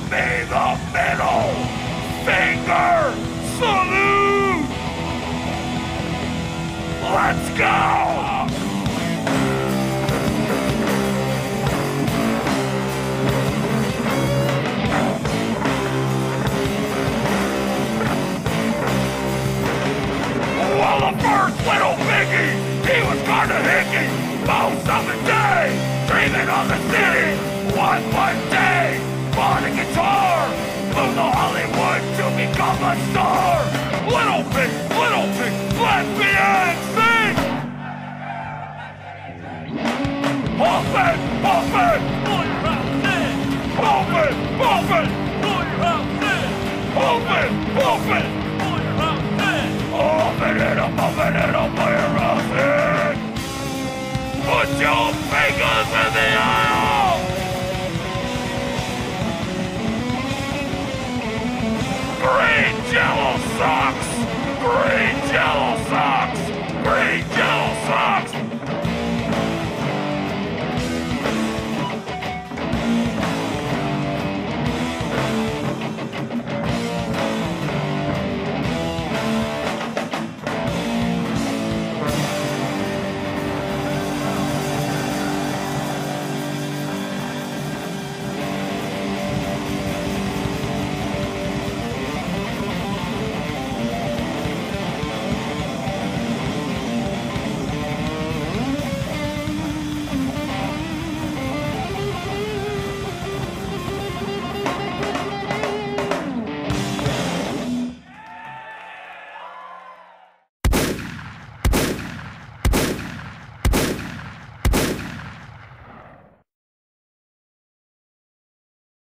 me the middle finger salute! Let's go! Well, the first little piggy, he was kinda hickey most of the day, dreaming of the city. One day, bought a guitar, moved to Hollywood to become a star. Little pig, let me and sing. Huffin',